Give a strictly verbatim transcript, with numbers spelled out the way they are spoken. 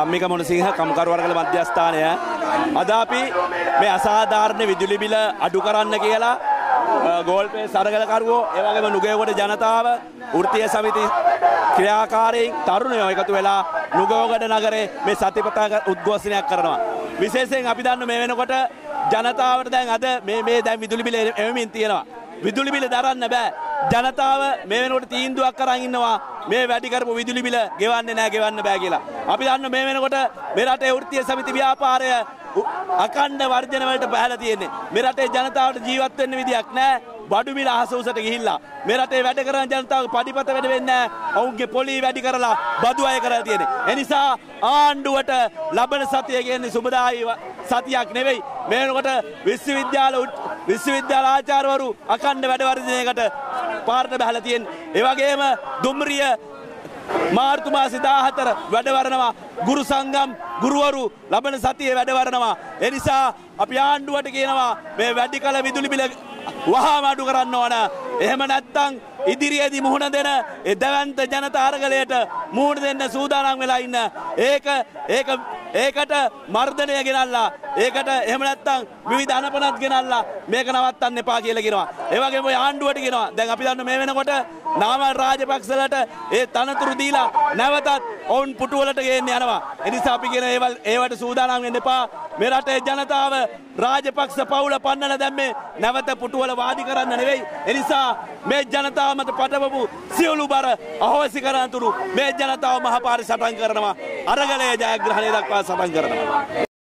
ධම්මික මොනසිංහ කම්කරුවරගල මධ්‍යස්ථානය අද අපි මේ අසාධාරණ විදුලි බිල අඩු කරන්න කියලා ගෝල්පේ සරගලකරුවෝ ඒ වගේම නුගේගොඩ ජනතාව වෘත්තීය සමිති ක්‍රියාකාරීන් තරුණයෝ එකතු වෙලා නුගේගොඩ නගරේ මේ සතිපතා උද්ඝෝෂණයක් කරනවා. විශේෂයෙන් අපි දන්න මේ වෙනකොට ජනතාවට දැන් අද මේ මේ දැන් විදුලි බිල එවමින් තියෙනවා. විදුලි බිල දරන්න බෑ. ජනතාව මේ වෙනකොට තීන්දුවක් කරන් ඉන්නවා මේ වැඩි කරපු විදුලි බිල ගෙවන්නේ නැහැ ගෙවන්න බෑ කියලා. අපි දන්න මේ වෙනකොට මේ රටේ වෘත්තීය සමිති ව්‍යාපාරය අකණ්ඩ වර්ධන වලට පහළ තියෙන්නේ. මේ රටේ ජනතාවට ජීවත් වෙන්න විදියක් නැහැ. බඩු මිල අහස උසට ගිහිල්ලා මේ රටේ වැඩ කරන ජනතාවගේ පඩිපත වැඩ වෙන්නේ නැහැ. ඔවුන්ගේ පොලි වැඩි කරලා බදු අය කරලා තියෙන්නේ. ඒ නිසා ආණ්ඩුවට ලබන සතිය කියන්නේ සුබදායි සතියක් නෙවෙයි. මේ වෙනකොට විශ්වවිද්‍යාල විශ්වවිද්‍යාල ආචාර්යවරු අකණ්ඩ වැඩ වර්ධනයකට පාරට බහලා තියෙන්නේ. ඒ වගේම දුම්රිය මාර්තු මාසේ දාහතර වැඩ වරනවා. ගුරු සංගම් ගුරුවරු ලබන සතියේ වැඩ වරනවා. ඒ නිසා අපි ආණ්ඩුවට කියනවා මේ වැඩි කල විදුලි බිල වහාම අඩු කරන්න ඕන. එහෙම නැත්නම් ඉදිරියේදී මුහුණ දෙන ඒ දැවැන්ත ජනතා අරගලයට මුහුණ දෙන්න සූදානම් වෙලා ඉන්න. ඒක ඒක ඒකට මර්ධනය ගෙනල්ලා ඒකට එහෙම නැත්නම් විවිධ අනපනත් ගෙනල්ලා මේක නවත්තන්න එපා කියලා කියනවා. ඒ වගේම ඔය ආණ්ඩුවට කියනවා දැන් අපි දන්න මේ වෙනකොට නාමල් රාජපක්ෂලට ඒ තනතුරු දීලා නැවතත් ඔවුන් පුටුවලට ගේන්න යනවා. ඒ නිසා අපි කියන ඒවල් ඒවට සූදානම් වෙන්න එපා. මේ රටේ ජනතාව රාජපක්ෂ පවුල පන්නන දැම්මේ නැවත පුටුවල වාඩි කරන්න නෙවෙයි. ඒ නිසා මේ ජනතාව මත පටවපු සියලු බර අහෝසි කරන තුරු මේ ජනතාව මහපාරේ සටන් කරනවා. අරගලයේ ජයග්‍රහණය දක්වා සටන් කරනවා.